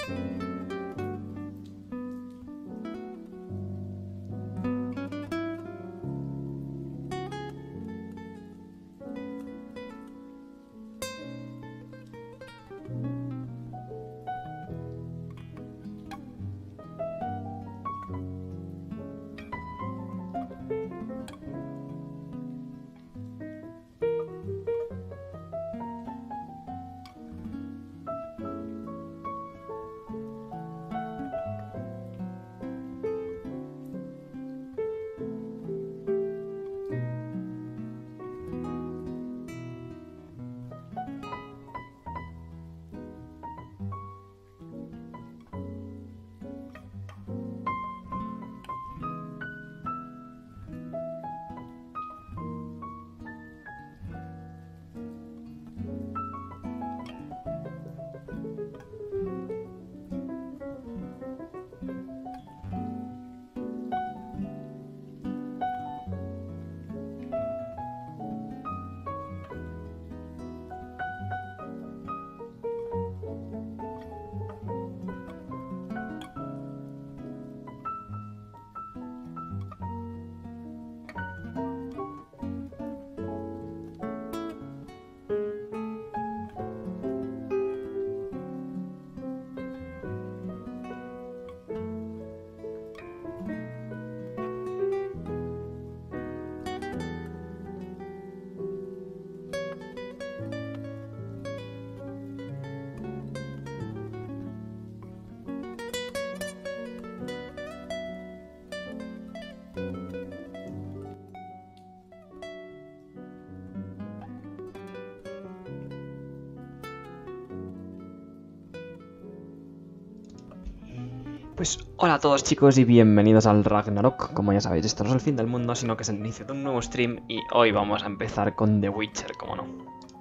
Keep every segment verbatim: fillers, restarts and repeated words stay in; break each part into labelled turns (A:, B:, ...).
A: Pues hola a todos chicos y bienvenidos al Ragnarok. Como ya sabéis, esto no es el fin del mundo, sino que es el inicio de un nuevo stream. Y hoy vamos a empezar con The Witcher, como no.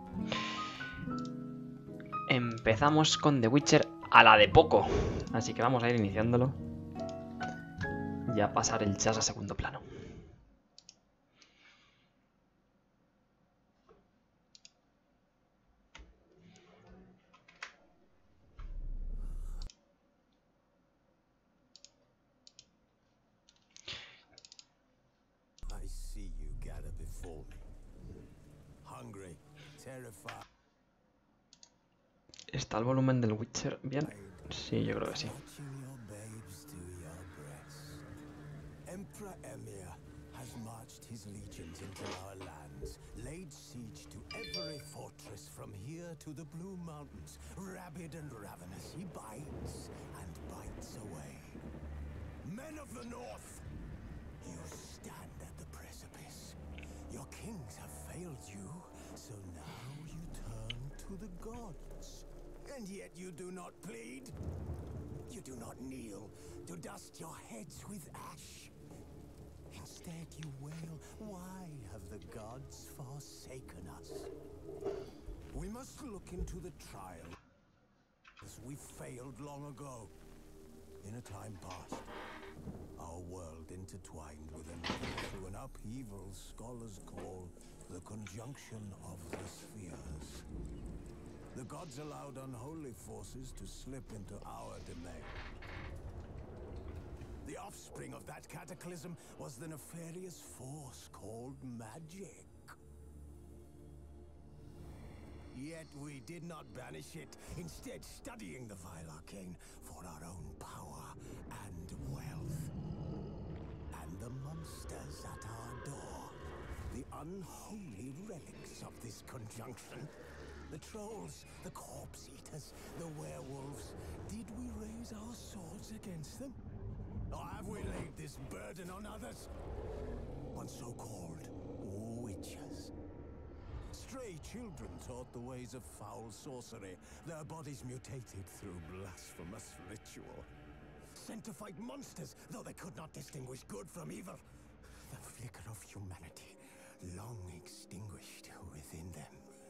A: Empezamos con The Witcher a la de poco. Así que vamos a ir iniciándolo y a pasar el chas a segundo plano. ¿Está el volumen del Witcher bien? Sí, yo creo que sí.
B: Emperor Emir has marched his legions into our lands, laid siege to every fortress from here to the Blue Mountains. Rabid and ravenous, he bites and bites away. Men of the North, you stand at the precipice. Your kings have failed you, so now you turn to the gods. And yet you do not plead. You do not kneel to dust your heads with ash. Instead you wail, why have the gods forsaken us? We must look into the trial as we failed long ago. In a time past, our world intertwined with another through an upheaval scholars call the conjunction of the spheres. The gods allowed unholy forces to slip into our domain. The offspring of that cataclysm was the nefarious force called magic. Yet we did not banish it, instead studying the vile arcane for our own power and wealth. And the monsters at our door, the unholy relics of this conjunction. The trolls, the corpse eaters, the werewolves. Did we raise our swords against them? Or have we laid this burden on others? On so-called witches. Stray children taught the ways of foul sorcery, their bodies mutated through blasphemous ritual. Sent to fight monsters, though they could not distinguish good from evil. The flicker of humanity, long extinguished within them.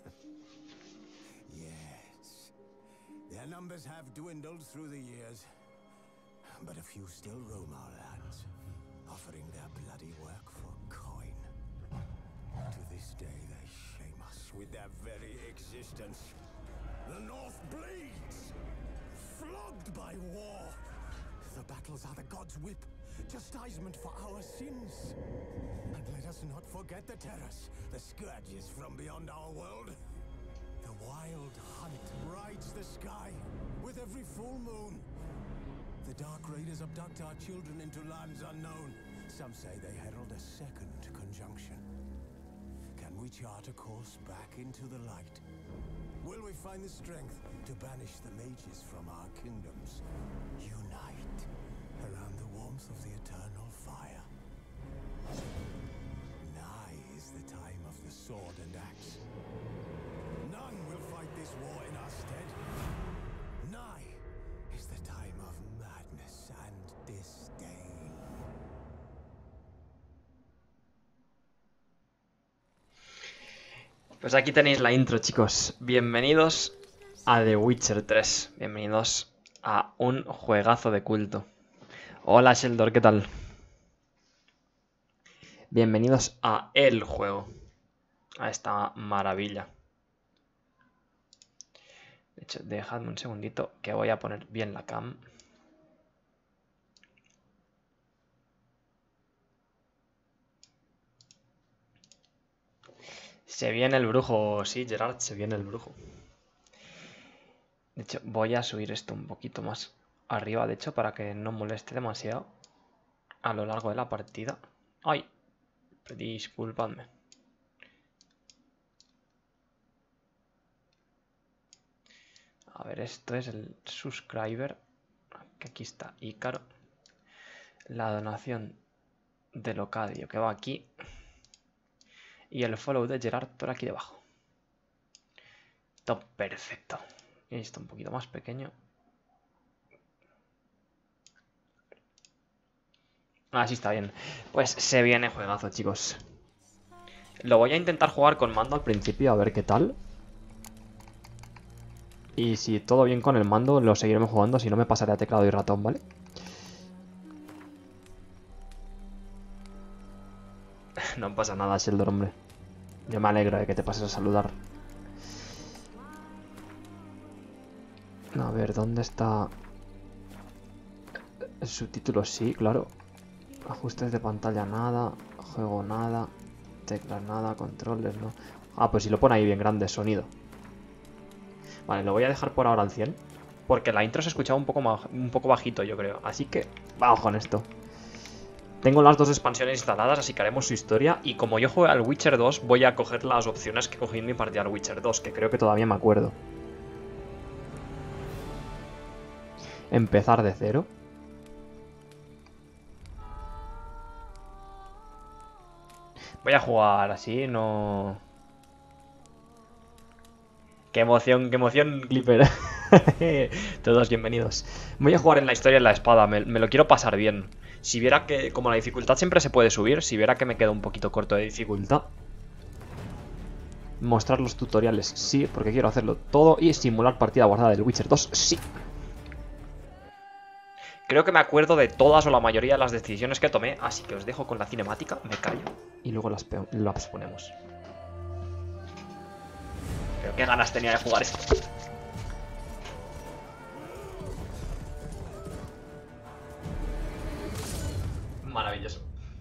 B: Yes, their numbers have dwindled through the years, but a few still roam our lands, offering their bloody work for coin. To this day they shame us with their very existence. The North bleeds! Flog plagued by war. The battles are the gods' whip, chastisement for our sins. And let us not forget the terrors, the scourges from beyond our world. The wild hunt rides the sky with every full moon. The Dark Raiders abduct our children into lands unknown. Some say they herald a second conjunction. Can we chart a course back into the light? Will we find the strength to banish the mages from our kingdoms? Unite around the warmth of the eternal fire. Nigh is the time of the sword and axe. None will fight this war in our stead. Nigh is the time of madness and disdain.
A: Pues aquí tenéis la intro, chicos. Bienvenidos a The Witcher tres. Bienvenidos a un juegazo de culto. Hola, Sheldor, ¿qué tal? Bienvenidos a el juego. A esta maravilla. De hecho, dejadme un segundito que voy a poner bien la cam. Se viene el brujo, sí, Gerard, se viene el brujo. De hecho, voy a subir esto un poquito más arriba, de hecho, para que no moleste demasiado a lo largo de la partida. ¡Ay! Disculpadme. A ver, esto es el subscriber, que aquí está Ícaro. La donación de Locadio, que va aquí. Y el follow de Gerard por aquí debajo. Todo perfecto. Y esto un poquito más pequeño. Así está bien. Pues se viene juegazo, chicos. Lo voy a intentar jugar con mando al principio, a ver qué tal. Y si todo bien con el mando, lo seguiremos jugando. Si no, me pasaré a teclado y ratón, ¿vale? No pasa nada, Sheldor, hombre. Yo me alegro de que te pases a saludar. A ver, ¿dónde está? El subtítulo, sí, claro. Ajustes de pantalla, nada. Juego, nada. Teclas, nada. Controles, no. Ah, pues si lo pone ahí bien grande, sonido. Vale, lo voy a dejar por ahora al cien. Porque la intro se escuchaba un poco, un poco bajito, yo creo. Así que vamos con esto. Tengo las dos expansiones instaladas, así que haremos su historia. Y como yo juego al Witcher dos, voy a coger las opciones que cogí en mi partida al Witcher dos, que creo que todavía me acuerdo. Empezar de cero. Voy a jugar así, no... ¡Qué emoción, qué emoción, Clipper! Todos bienvenidos. Voy a jugar en la historia en la espada, me, me lo quiero pasar bien. Si viera que, como la dificultad siempre se puede subir, si viera que me quedo un poquito corto de dificultad. Mostrar los tutoriales, sí, porque quiero hacerlo todo. Y simular partida guardada del Witcher dos, sí. Creo que me acuerdo de todas o la mayoría de las decisiones que tomé, así que os dejo con la cinemática, me callo y luego las, las ponemos. Pero qué ganas tenía de jugar esto. Maravilloso.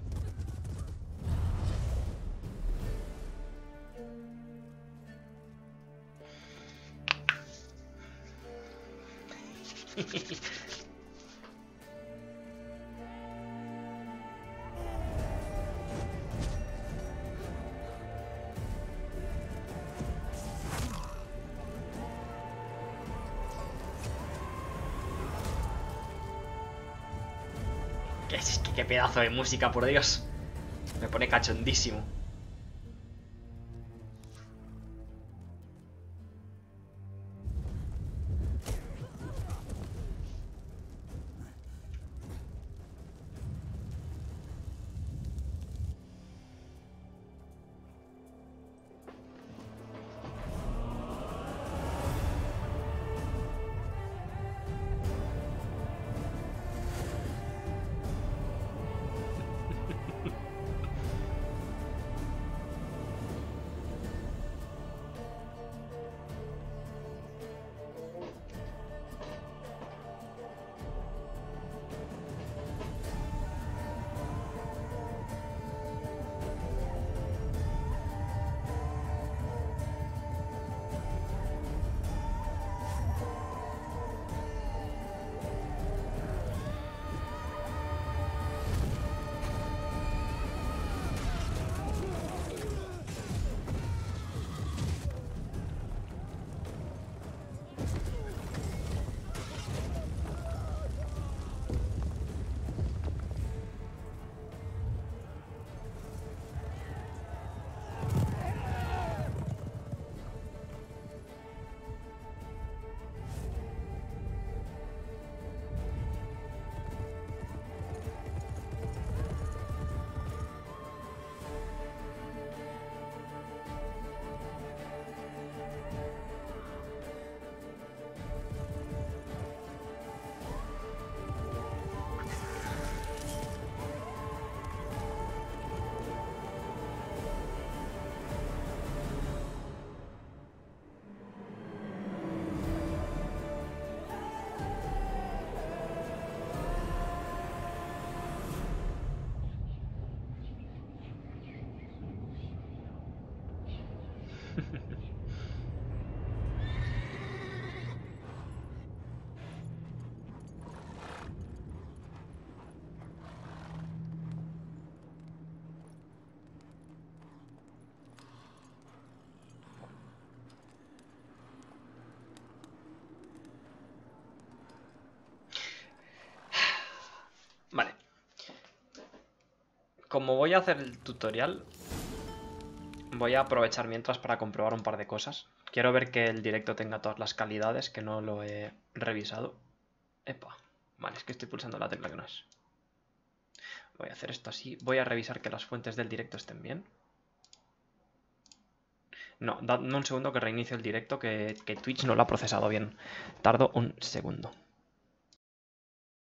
A: ¿Qué, es que, qué pedazo de música, por Dios. Me pone cachondísimo. como voy a hacer el tutorial, voy a aprovechar mientras para comprobar un par de cosas. Quiero ver que el directo tenga todas las calidades, que no lo he revisado. Epa. Vale, es que estoy pulsando la tecla que no es. Voy a hacer esto así. Voy a revisar que las fuentes del directo estén bien. No, dadme un segundo que reinicio el directo, que, que Twitch no lo ha procesado bien. Tardo un segundo.